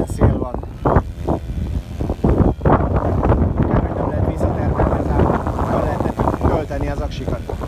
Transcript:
szél van. Nem lehet visszatermelni az állat, lehetne tölteni az aksikat.